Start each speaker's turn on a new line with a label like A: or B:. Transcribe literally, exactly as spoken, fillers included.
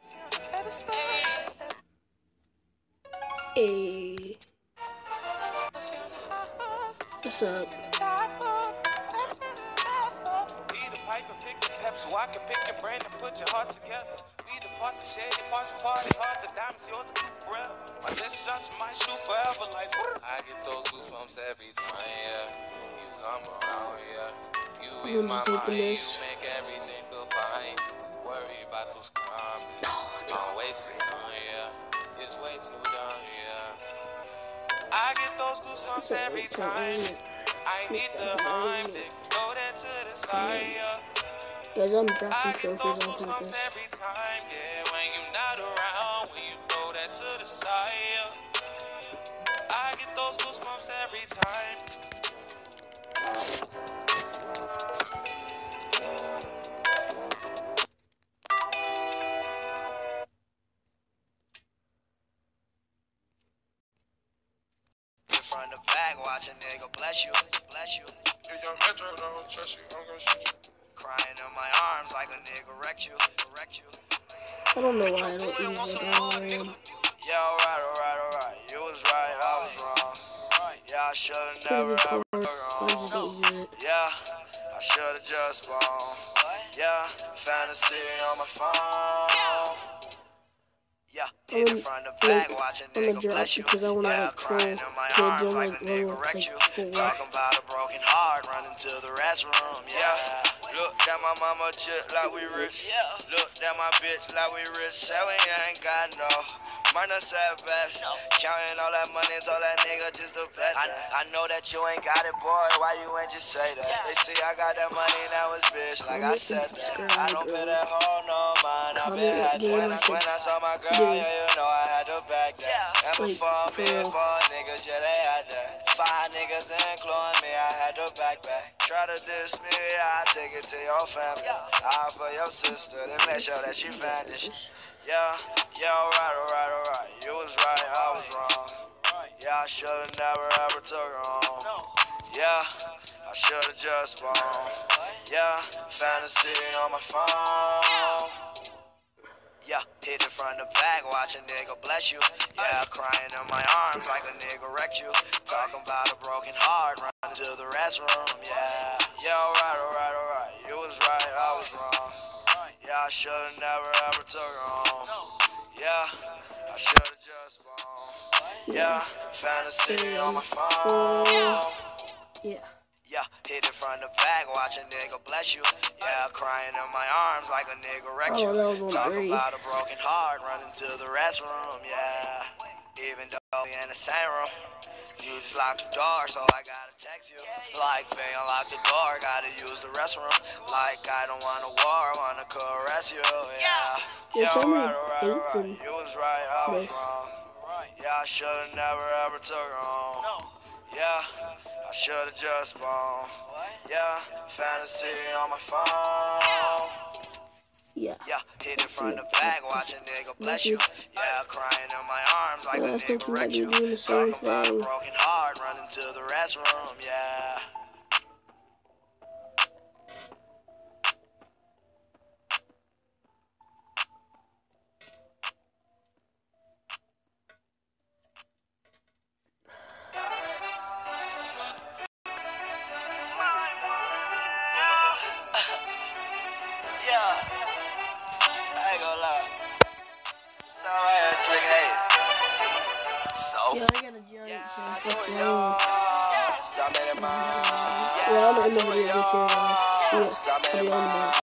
A: Hey, what's up?
B: So I can pick your brain and put your heart together. We the part, the shady parts, party hard, the diamonds yours, the blue forever. My list shots might shoot forever, like I get those goosebumps every time, yeah. You come around, yeah. You ease my mind, you make everything go fine. Worry about those comments. I'm way too done, yeah. It's way too done, yeah. I get those goosebumps every time. I need the time to go there to the side, yeah.
A: Guys, I'm drafting trophies on purpose.
B: Every time, yeah, when you're not around, when you throw that to the side, yeah. I get those goosebumps every time. From the back, watch a nigga bless you, bless you.
C: If your metro don't trust you, I'm gonna shoot you.
B: Crying in my arms like a nigga wrecked you, wrecked you.
A: I don't know why I don't use it.
B: Yeah, alright, alright, alright. You was right, I was wrong. Yeah, I should've never ever wrong. Yeah, I should've just blown. Yeah, fantasy on my phone. Yeah, hit it from the back, watch a nigga bless you. Yeah, crying in my arms like a nigga wrecked you. Talking about a broken heart, running to the restroom. Yeah. Look at my mama just like we rich. Look at my bitch like we rich. Say we ain't got no money, said best. Counting all that money, told that nigga just a bet. I, I know that you ain't got it, boy. Why you ain't just say that? They see I got that money, now it's bitch. Like I said that. I don't pay that hoe no mind. I been had that. When I, when I saw my girl, yeah, you know I had to back that. And before me, four niggas, yeah, they had that. Five niggas including me, I had to back back. Try to diss me, I take it to your family. I for your sister, then make sure that she vanished. Yeah, yeah, alright, alright, alright. You was right, I was wrong. Yeah, I should've never ever took her home. Yeah, I should've just blown. Yeah, fantasy on my phone. Yeah, hit it from the back, watch a nigga bless you. Yeah, crying in my arms like a nigga wrecked you. Talking about a broken heart, running to the restroom. Yeah, yeah, alright, alright, alright. You was right, I was wrong. Yeah, I should've never ever took her home. Yeah, I should've just blown. Yeah, fantasy on my phone.
A: Yeah.
B: Yeah, hit it from the back, watch a nigga bless you. Yeah, crying in my arms like a nigga wrecked you. Talking about a broken heart, running to the restroom, yeah. Even though we in the same room, you just locked the door, so I gotta text you. Like, babe, unlock the door, gotta use the restroom. Like, I don't want a war, wanna caress you, yeah. Yeah, alright, alright, alright. You was right, I was wrong. Yeah, I should've never ever took her home. Yeah, I should've just blown. Yeah, fantasy on my phone.
A: Yeah.
B: Yeah, hit it from the back, watch a nigga bless you. Yeah, crying in my arms like a nigga wrecked you. Talking about a broken heart, running to the restroom, yeah.
A: Yeah, I got a giant chance. Let's go. Well, I'm in the video this year, guys. See ya. See ya on the